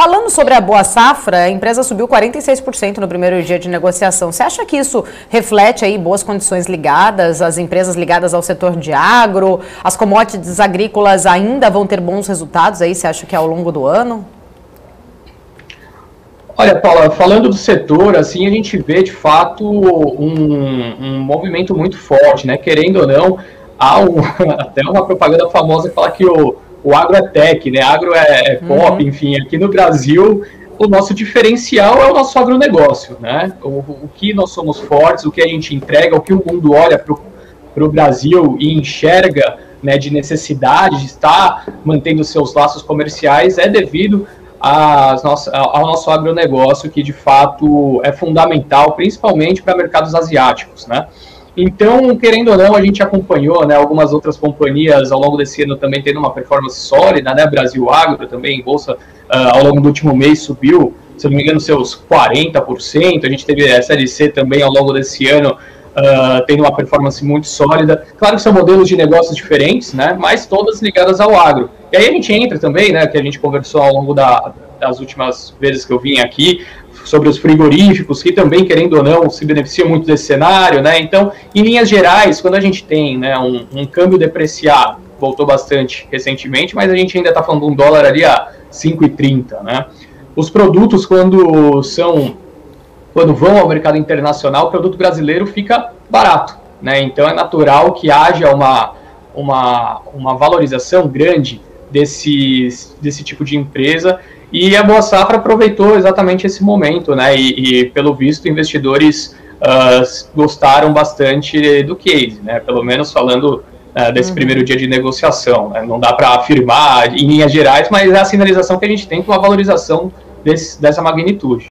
Falando sobre a Boa Safra, a empresa subiu 46% no primeiro dia de negociação. Você acha que isso reflete aí boas condições ligadas, as empresas ligadas ao setor de agro, as commodities agrícolas ainda vão ter bons resultados aí, você acha que ao longo do ano? Olha, Paula, falando do setor, assim, a gente vê de fato um movimento muito forte, né? Querendo ou não, há até uma propaganda famosa que fala que o agro é tech, né? Agro é pop, enfim. Aqui no Brasil, o nosso diferencial é o nosso agronegócio, né? O que nós somos fortes, o que a gente entrega, o que o mundo olha para o Brasil e enxerga, né, de necessidade de estar mantendo seus laços comerciais é devido ao nosso agronegócio, que de fato é fundamental, principalmente para mercados asiáticos, né? Então, querendo ou não, a gente acompanhou, né, algumas outras companhias ao longo desse ano também tendo uma performance sólida, né? Brasil Agro também em bolsa ao longo do último mês subiu, se não me engano, seus 40%. A gente teve a SLC também ao longo desse ano tendo uma performance muito sólida. Claro que são modelos de negócios diferentes, né? Mas todas ligadas ao agro. E aí a gente entra também, né, que a gente conversou ao longo das últimas vezes que eu vim aqui, sobre os frigoríficos, que também, querendo ou não, se beneficiam muito desse cenário, né? Então, em linhas gerais, quando a gente tem, né, um câmbio depreciado, voltou bastante recentemente, mas a gente ainda está falando de um dólar ali a 5,30, né? Os produtos, quando vão ao mercado internacional, o produto brasileiro fica barato, né? Então, é natural que haja uma valorização grande desse tipo de empresa, e a Boa Safra aproveitou exatamente esse momento, né? E pelo visto, investidores gostaram bastante do case, né? Pelo menos falando desse primeiro dia de negociação, né? Não dá para afirmar em linhas gerais, mas é a sinalização que a gente tem com a valorização dessa magnitude.